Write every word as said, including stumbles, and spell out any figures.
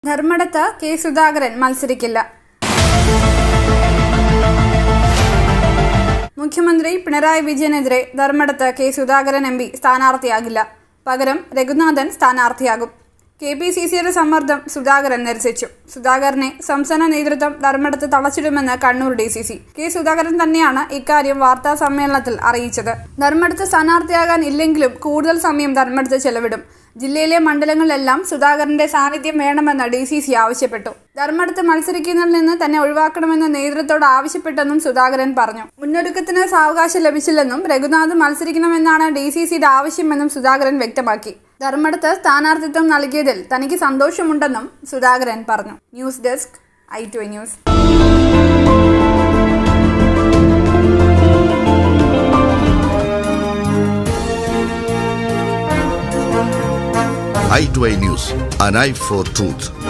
ധർമ്മടത്ത് K Sudhakaran മത്സരിക്കില്ല. മുഖ്യമന്ത്രി പിണറായി വിജയനെതിരെ ധർമ്മടത്ത് കെ സുധാകരൻ എം പി സ്ഥാനാർത്ഥിയാകില്ല. പകരം രഘുനാഥൻ സ്ഥാനാർത്ഥിയാകും. കെ പി സി സിയുടെ സമ്മർദ്ദം സുധാകരൻ നിരസിച്ചു. സുധാകരനെ സംസ്ഥാന നേതൃത്വം ധർമ്മടത്ത് തളച്ചിടുമെന്ന് Kannur D C C. K Sudhakaran തന്നെയാണ് ഇക്കാര്യം വാർത്താ സമ്മേളനത്തിൽ അറിയിച്ചത്. ധർമ്മടത്ത് സ്ഥാനാർത്ഥിയാകാൻ ഇല്ലെങ്കിലും കൂടുതൽ സമയം ധർമ്മടത്ത് ചെലവിടും. ജില്ലയിലെ മണ്ഡലങ്ങളിലെല്ലാം സുധാകരന്റെ സാന്നിധ്യം വേണമെന്ന് ഡി സി സി ആവശ്യപ്പെട്ടു. ധർമ്മടത്ത് മത്സരിക്കുന്നതിൽ നിന്ന് തന്നെ ഒഴിവാക്കണമെന്ന് നേതൃത്വത്തോട് ആവശ്യപ്പെട്ടെന്നും സുധാകരൻ പറഞ്ഞു. മുന്നൊരുക്കത്തിന് സാവകാശം ലഭിച്ചില്ലെന്നും രഘുനാഥ് മത്സരിക്കണമെന്നാണ് ഡി സി സിയുടെ ആവശ്യമെന്നും സുധാകരൻ വ്യക്തമാക്കി. ധർമ്മടത്ത് സ്ഥാനാർത്ഥിത്വം നൽകിയതിൽ തനിക്ക് സന്തോഷമുണ്ടെന്നും സുധാകരൻ പറഞ്ഞു. News desk I two I news. I two I News, an eye for truth.